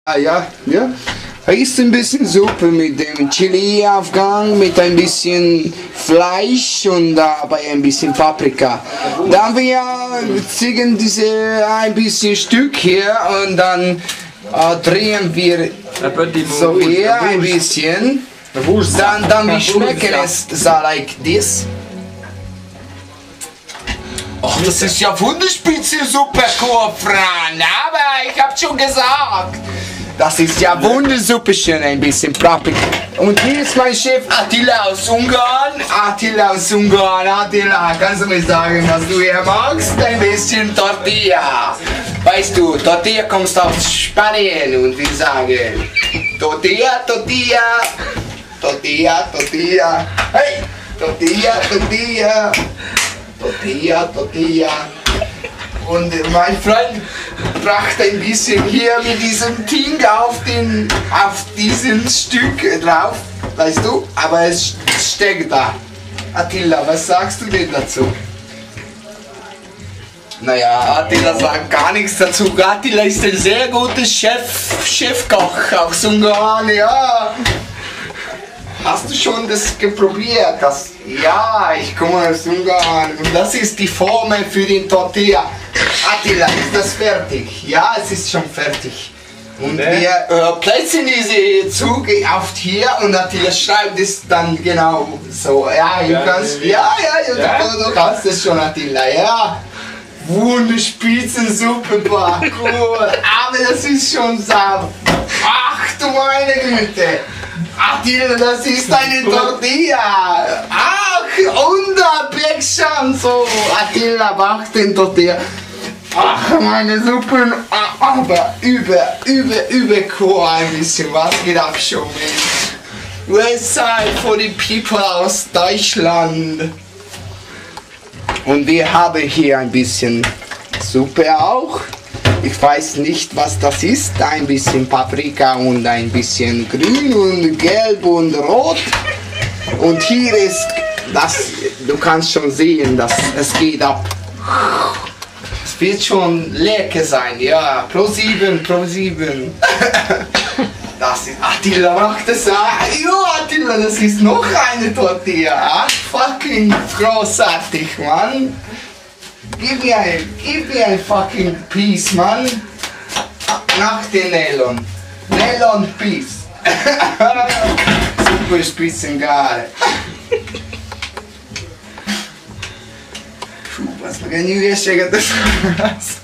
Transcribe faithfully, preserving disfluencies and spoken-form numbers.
Ah, ja, ja. Da ist ein bisschen Suppe mit dem Chili-Aufgang, mit ein bisschen Fleisch und dabei ein bisschen Paprika. Dann wir ziehen diese ein bisschen Stück hier und dann äh, drehen wir so hier ein bisschen. Dann, dann wir schmecken es so like this. Ach, das ist ja Wunderspitzensuppe, Kurfran, aber ich hab schon gesagt. Das ist ja Wundersuppe, schön ein bisschen Paprika. Und hier ist mein Chef Attila aus Ungarn. Attila aus Ungarn. Attila, kannst du mir sagen, was du hier magst? Ein bisschen Tortilla. Weißt du, Tortilla kommst aus Spanien und wir sagen Tortilla, Tortilla, Tortilla, Tortilla, Hey, Tortilla, Tortilla, Tortilla, Tortilla. Und mein Freund brachte ein bisschen hier mit diesem Ding auf, den, auf diesen Stück drauf, weißt du? Aber es steckt da. Attila, was sagst du denn dazu? Naja, Attila sagt gar nichts dazu. Attila ist ein sehr guter Chef, Chefkoch aus Ungarn, ja. Hast du schon das geprobiert? Das, ja, ich komme aus Ungarn und das ist die Formel für den Tortilla. Attila, ist das fertig? Ja, es ist schon fertig. Und ne? wir äh, platzen diese Züge auf hier und Attila schreibt es dann genau so. Ja, du ja, kannst, ja, ja, ja, ja. Du, du kannst es schon, Attila, ja. Wunderspitzensuppe, boah, cool. Aber das ist schon sauer. Ach du meine Güte. Attila, das ist eine Tortilla. Ach, und der Beckschan so. Attila macht den Tortilla. Ach, meine Suppen, aber über, über, über cool ein bisschen. Was geht ab schon, man? Westside for the people aus Deutschland. Und wir haben hier ein bisschen Suppe auch. Ich weiß nicht, was das ist. Ein bisschen Paprika und ein bisschen grün und gelb und rot. Und hier ist das, du kannst schon sehen, dass es geht ab. Es wird schon lecker sein, ja. Pro sieben, pro sieben. Das ist, Attila macht das auch. Ja, Attila, das ist noch eine Tortilla. Ach, fucking großartig, Mann. Gib mir ein, gib mir ein fucking Piece, Mann. Nach den Nelon. Nelon Piece. Super Spitzengare. Puh, was wir nicht chegar das.